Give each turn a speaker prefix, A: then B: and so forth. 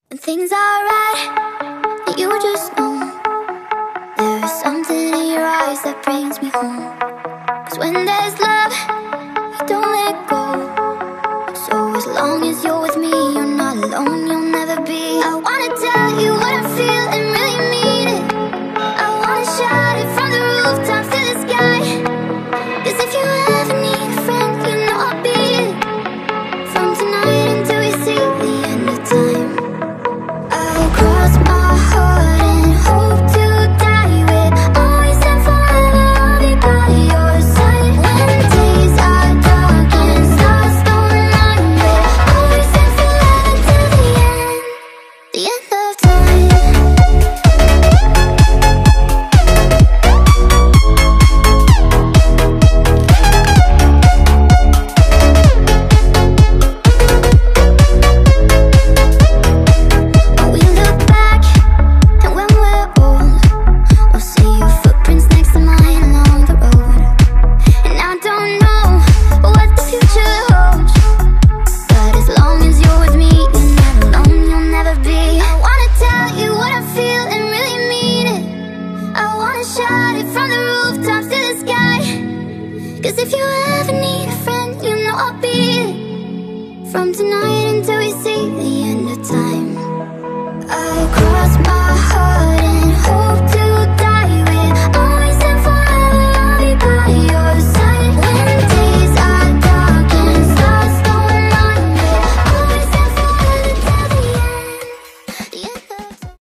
A: When things are right, and you just know there is something in your eyes that brings me home. 'Cause when there's love, you don't let go. So as long as you're with me, you're not alone, you'll never be. I wanna tell you what I feel and really mean it. I wanna shout it from the rooftops to the sky. 'Cause if you ever need a friend, you know I'll be it. From tonight until we see the end of time, I'll cross my heart and hope to die with. Always and forever I'll be by your side. When days are dark and stars don't line with. Always and forever till the end of time. When we look back and when we're old, we'll see your footprints next to mine along the road. And I don't know what the future holds, but as long as you're with me, you're not alone, you'll never be. I wanna tell you what I feel and really mean it. I wanna shout it from the rooftops to the sky. 'Cause if you ever need a friend, you know I'll be it. From tonight